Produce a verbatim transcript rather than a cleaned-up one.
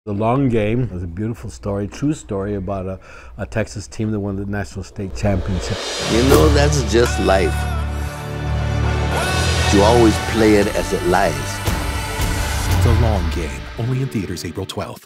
The Long Game was a beautiful story, true story about a, a Texas team that won the national state championship. You know, that's just life. You always play it as it lies. The Long Game, only in theaters April twelfth.